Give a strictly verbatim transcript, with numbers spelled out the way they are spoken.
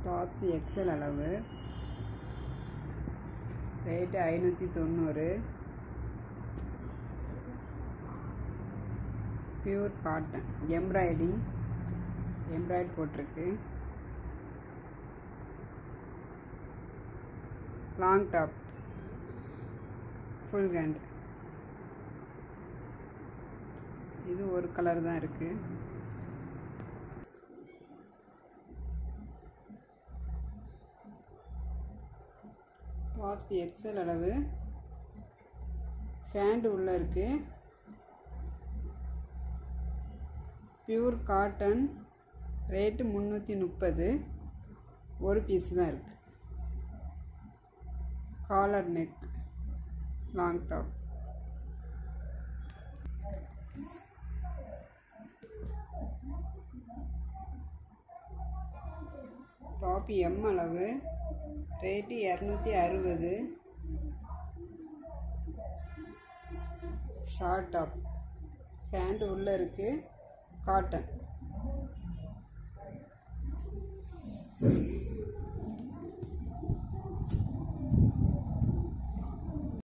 Tops XL அளவு, rate ஐநூற்றி தொண்ணூறு, பியூர் காட்டன், எம்ப்ராய்டிங் எம்ப்ராய்ட் போட்டிருக்கு. Long top, full hand. இது ஒரு கலர் தான் இருக்குது. டாப்ஸ் எக்ஸல் அளவு, ஹேண்ட் உள்ளே இருக்குது. பியூர் காட்டன், ரேட்டு முந்நூற்றி முப்பது, ஒரு பீஸ் தான் இருக்குது. Collar neck, long top. Top M அளவு, ரேட்டு இரநூத்தி அறுபது. ஷார்ட் டாப், ஹேண்டு உள்ளே இருக்குது, காட்டன்.